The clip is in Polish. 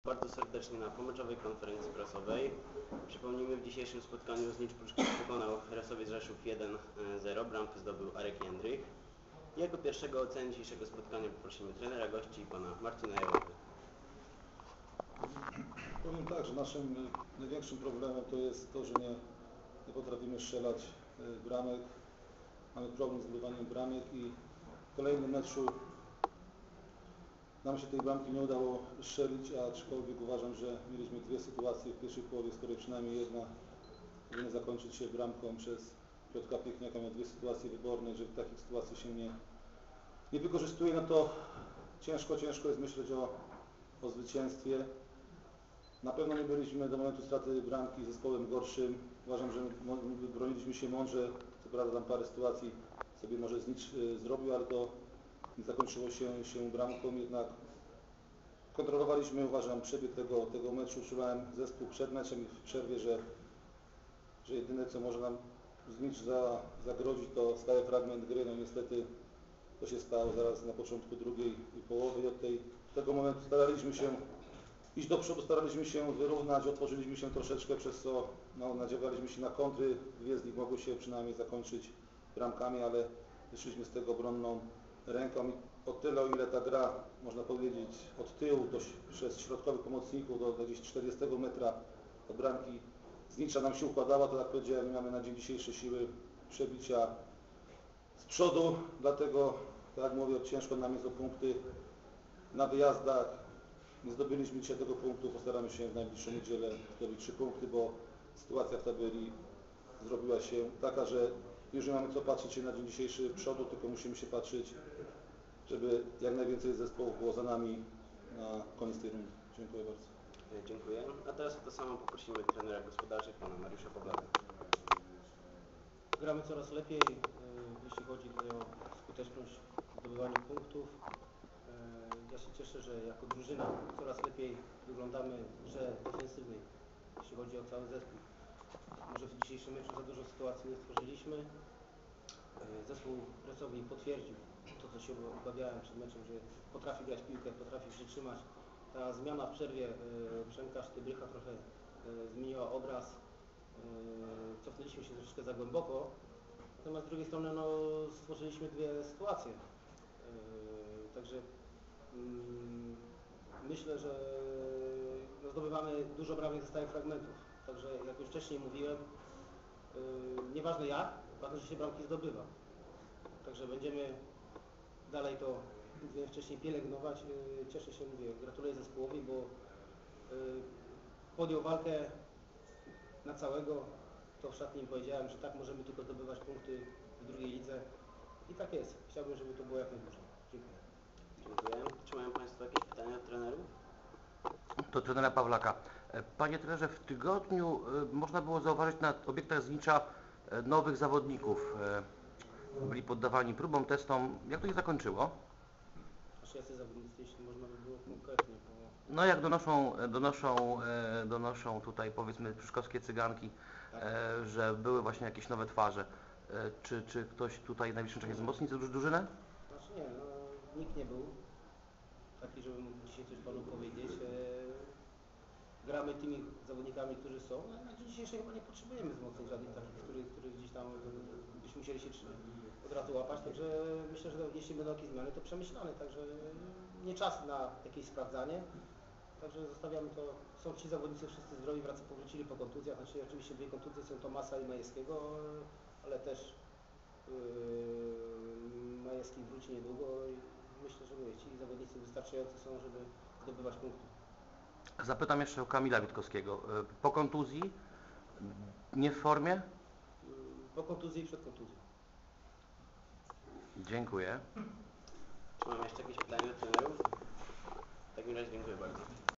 Bardzo serdecznie na pomeczowej konferencji prasowej. Przypomnijmy, w dzisiejszym spotkaniu Znicz Pruszków pokonał Resowiec Rzeszów 1-0. Bramkę zdobył Arek Jędrych. I jako pierwszego oceny dzisiejszego spotkania poprosimy trenera gości, pana Marcina Jałoty. Powiem tak, że naszym największym problemem to jest to, że nie potrafimy strzelać bramek. Mamy problem z zdobywaniem bramek i w kolejnym meczu nam się tej bramki nie udało strzelić, aczkolwiek uważam, że mieliśmy dwie sytuacje w pierwszej połowie, z której przynajmniej jedna powinna zakończyć się bramką przez Piotrka Piechniaka. Miał dwie sytuacje wyborne. Jeżeli takich sytuacji się nie wykorzystuje, no to ciężko jest myśleć o zwycięstwie. Na pewno nie byliśmy do momentu straty bramki zespołem gorszym. Uważam, że broniliśmy się mądrze. Co prawda tam parę sytuacji sobie może Znicz zrobił, ale to nie zakończyło się bramką. Jednak kontrolowaliśmy, uważam, przebieg tego meczu. Czułem zespół przed meczem i w przerwie, że jedyne co może nam Znicz zagrozić to stały fragment gry. No niestety to się stało zaraz na początku drugiej połowy i od tego momentu staraliśmy się iść do przodu, staraliśmy się wyrównać, otworzyliśmy się troszeczkę, przez co nadziewaliśmy się na kontry. Dwie z nich mogły się przynajmniej zakończyć bramkami, ale wyszliśmy z tego obronną ręką i o tyle, o ile ta gra, można powiedzieć, od tyłu przez środkowych pomocników do gdzieś 40 metra od bramki Znicza nam się układała, to jak powiedziałem, mamy na dzień dzisiejszy siły przebicia z przodu, dlatego, tak jak mówię, ciężko nam jest o punkty na wyjazdach. Nie zdobyliśmy dzisiaj tego punktu, postaramy się w najbliższą niedzielę zdobyć 3 punkty, bo sytuacja w tabeli zrobiła się taka, że już nie mamy co patrzeć się na dzień dzisiejszy przodu, tylko musimy się patrzeć, żeby jak najwięcej zespołów było za nami na koniec tej rundy. Dziękuję bardzo. Dziękuję. A teraz o to samo poprosimy trenera gospodarzy, pana Mariusza Pawlaka. Gramy coraz lepiej, jeśli chodzi tutaj o skuteczność w zdobywaniu punktów. Ja się cieszę, że jako drużyna coraz lepiej wyglądamy w grze defensywnej, jeśli chodzi o cały zespół. Może w dzisiejszym meczu za dużo sytuacji nie stworzyliśmy. Zespół pracownik potwierdził to, co się obawiałem przed meczem, że potrafi grać piłkę, potrafi przytrzymać. Ta zmiana w przerwie Przemka Sztybrycha trochę zmieniła obraz. Cofnęliśmy się troszeczkę za głęboko, natomiast z drugiej strony stworzyliśmy dwie sytuacje. Także myślę, że zdobywamy dużo bramek ze stałych fragmentów. Także jak już wcześniej mówiłem, nieważne jak, ważne, że się bramki zdobywa. Także będziemy dalej to, mówiłem wcześniej, pielęgnować. Cieszę się, mówię, gratuluję zespołowi, bo podjął walkę na całego. To w szatni im powiedziałem, że tak możemy tylko zdobywać punkty w drugiej lidze. I tak jest. Chciałbym, żeby to było jak najdłużej. Dziękuję. Dziękuję. Czy mają państwo jakieś pytania do trenerów? Do trenera Pawlaka. Panie trenerze, w tygodniu można było zauważyć na obiektach Znicza nowych zawodników. Byli poddawani próbom, testom. Jak to się zakończyło? Aż jacy zawodnicy, jeśli można by było konkretnie, bo... No jak donoszą tutaj, powiedzmy, pruszkowskie cyganki, że były właśnie jakieś nowe twarze. Czy ktoś tutaj w najbliższym czasie wzmocni drużynę? Znaczy nie, nikt nie był taki, żeby mógł dzisiaj coś panu powiedzieć. Gramy tymi zawodnikami, którzy są, a na dzień dzisiejszy chyba nie potrzebujemy wzmocnień żadnych takich, których gdzieś tam byśmy musieli się od razu łapać, także myślę, że jeśli będą jakieś zmiany, to przemyślane, także nie czas na jakieś sprawdzanie, także zostawiamy to. Są ci zawodnicy wszyscy zdrowi, powrócili po kontuzjach, znaczy oczywiście dwie kontuzje są Tomasa i Majewskiego, ale też Majewski wróci niedługo i myślę, że ci zawodnicy wystarczający są, żeby zdobywać punkty. Zapytam jeszcze o Kamila Witkowskiego. Po kontuzji? Nie w formie? Po kontuzji i przed kontuzją. Dziękuję. Czy mamy jeszcze jakieś pytania do trenerów? W takim razie dziękuję bardzo.